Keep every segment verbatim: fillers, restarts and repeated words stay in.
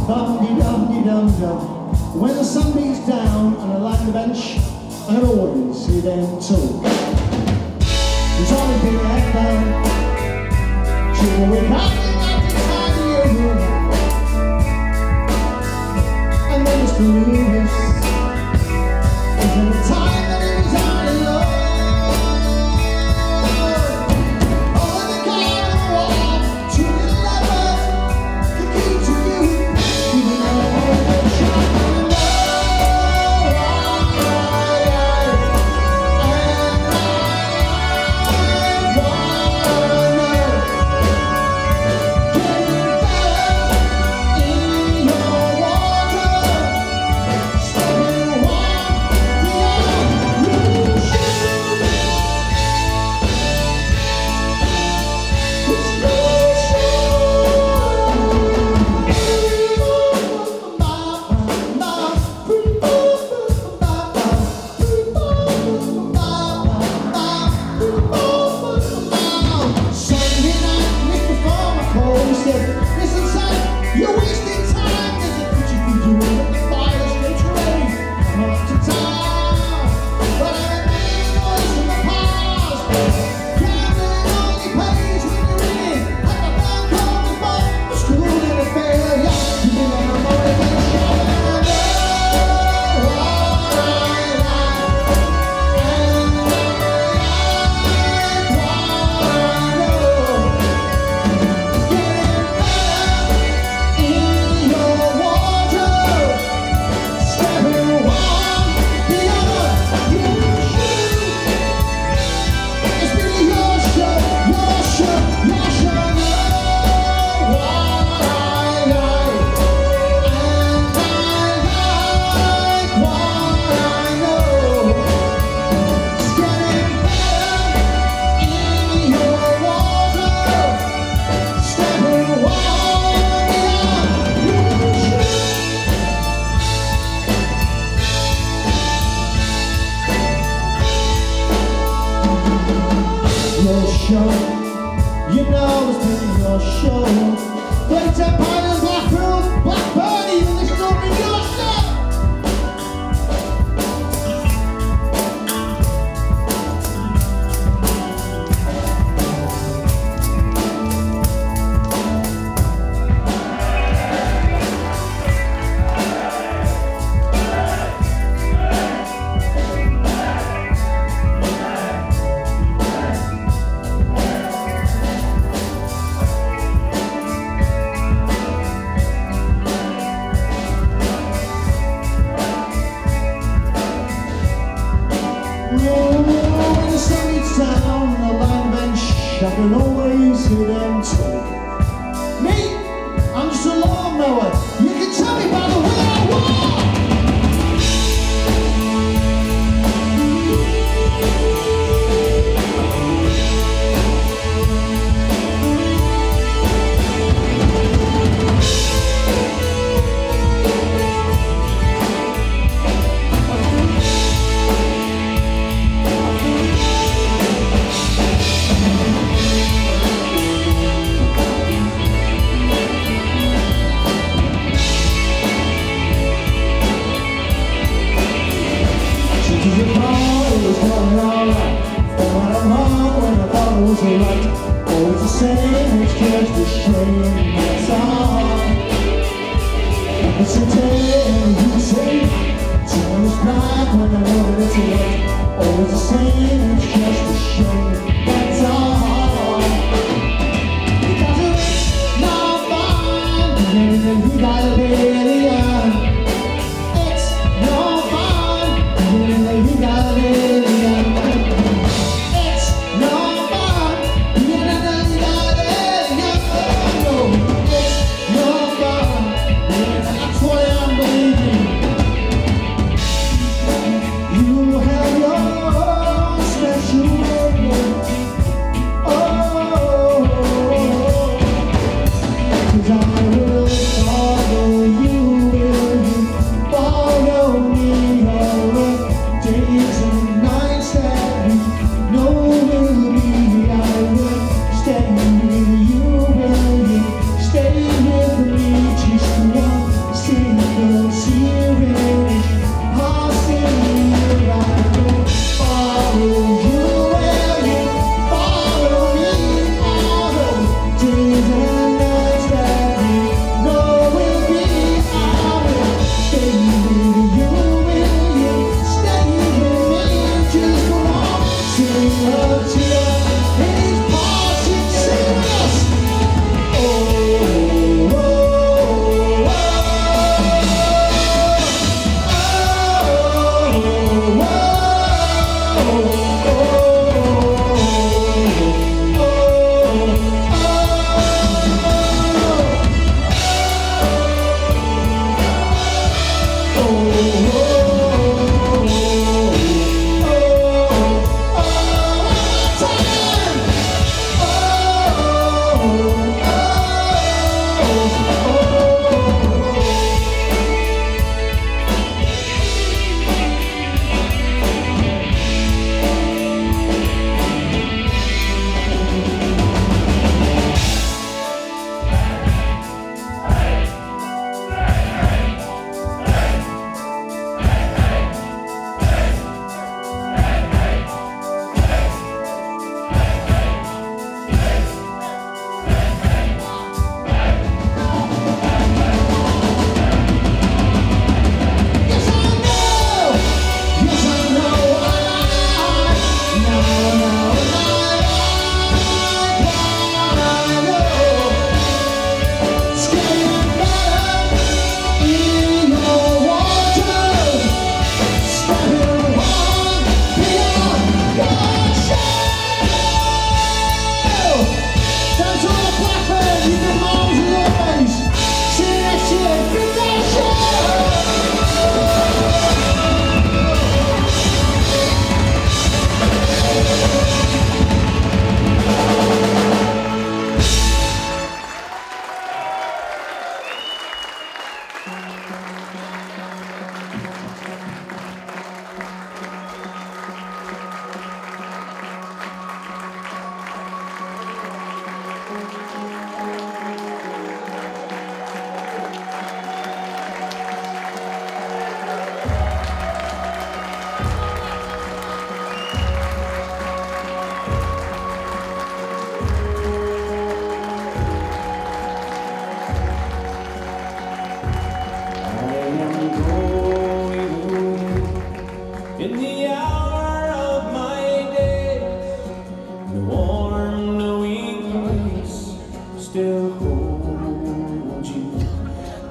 Bum-de-dum-de-dum-dum. When the sun beats down and I lie on the bench, I can always hear them talk. There's always been a head down. Children wake up and inside your room. And then Mister Lewis is in the time that he was out in love. You know it's been your show. Thwaites, Blackburn, Blackburn, even this don't be your show. When the sun beats down on the line bench, I can always hear them talk. Me, I'm just a lawnmower. You can tell me by the way I walk. Right. Always the same, it's just a shame, that's all. It's a tale you say, time is black when I know that it's white. Always the same, it's just a shame, that's all. Because it's not fun, and you gotta be alien. It's no fun, and you gotta be alien. You have your special way.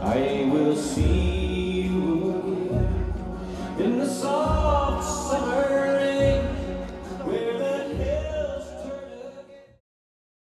I will see you again in the soft summer